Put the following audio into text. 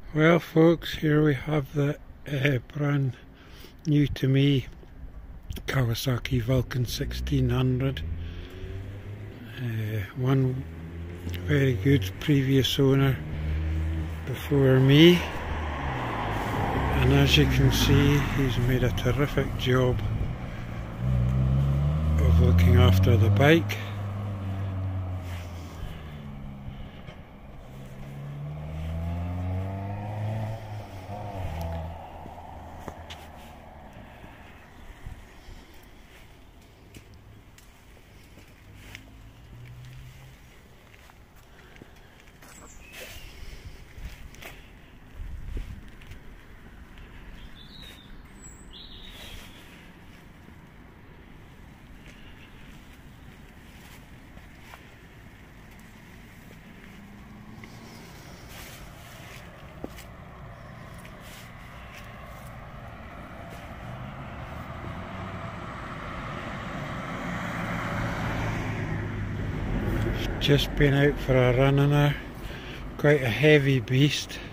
Well folks, here we have the brand new to me Kawasaki Vulcan 1600. One very good previous owner before me, and as you can see he's made a terrific job of looking after the bike. Just been out for a run in her, quite a heavy beast.